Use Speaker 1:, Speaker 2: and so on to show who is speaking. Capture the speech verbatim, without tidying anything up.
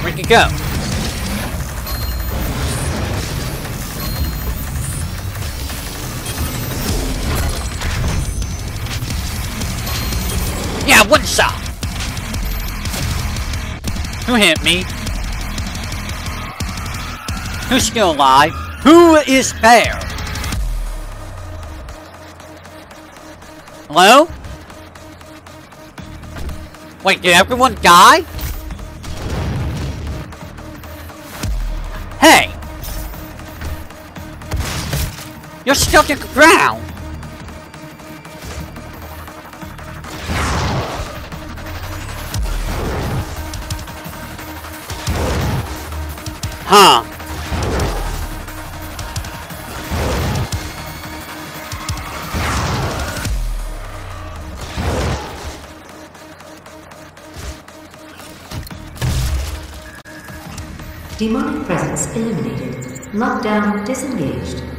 Speaker 1: We can go. Yeah, one shot. Who hit me? Who's still alive? Who is there? Hello? Wait, did everyone die? Hey! You're stuck in the ground! Huh.
Speaker 2: Demonic presence eliminated. Lockdown disengaged.